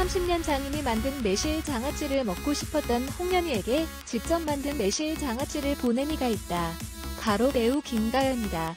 30년 장인이 만든 매실 장아찌를 먹고 싶었던 홍련이에게 직접 만든 매실 장아찌를 보낸 이가 있다. 가로 배우 김가연이다.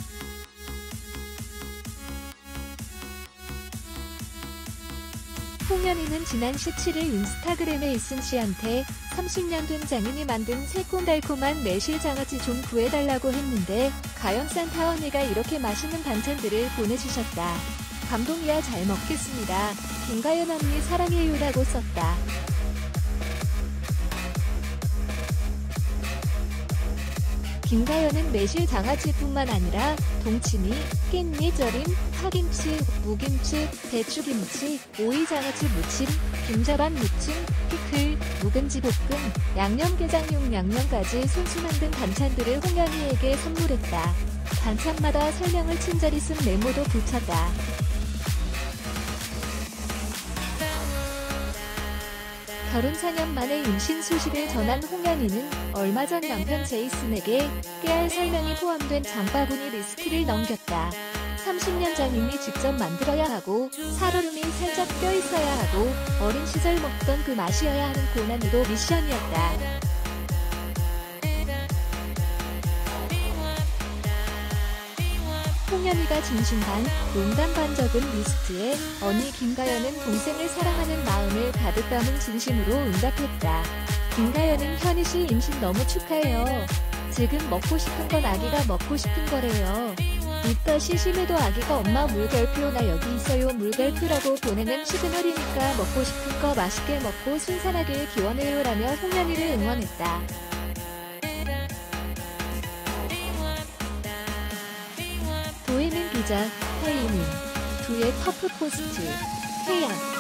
홍련이는 지난 17일 인스타그램에 이순 씨한테 30년 된 장인이 만든 새콤달콤한 매실 장아찌 좀 구해달라고 했는데 가연 산타 언니가 이렇게 맛있는 반찬들을 보내주셨다. 감동이야 잘 먹겠습니다. 김가연 언니 사랑해요라고 썼다. 김가연은 매실 장아찌뿐만 아니라 동치미, 깻잎 절임, 파김치, 무김치, 배추김치, 오이장아찌 무침, 김자반 무침, 피클, 묵은지 볶음, 양념게장용 양념까지 손수 만든 반찬들을 홍련이에게 선물했다. 반찬마다 설명을 친절히 쓴 메모도 붙였다. 결혼 4년 만에 임신 소식을 전한 홍련이는 얼마 전 남편 제이슨에게 깨알 설명이 포함된 장바구니 리스트를 넘겼다. 30년 장인이 직접 만들어야 하고 살얼음이 살짝 껴있어야 하고 어린 시절 먹던 그 맛이어야 하는 고난이도 미션이었다. 홍련이가 진심 반, 농담 반 적은 리스트에 언니 김가연은 동생을 사랑하는 마음을 가득 담은 진심으로 응답했다. 김가연은 현희씨 임신 너무 축하해요. 지금 먹고 싶은 건 아기가 먹고 싶은 거래요. 입덧이 심해도 아기가 엄마 물결표 나 여기 있어요 물결표라고 보내는 시그널이니까 먹고 싶은 거 맛있게 먹고 순산하길 기원해요 라며 홍련이를 응원했다. 도예민 기자, 해이민, 두의 터프 포스트, 해양.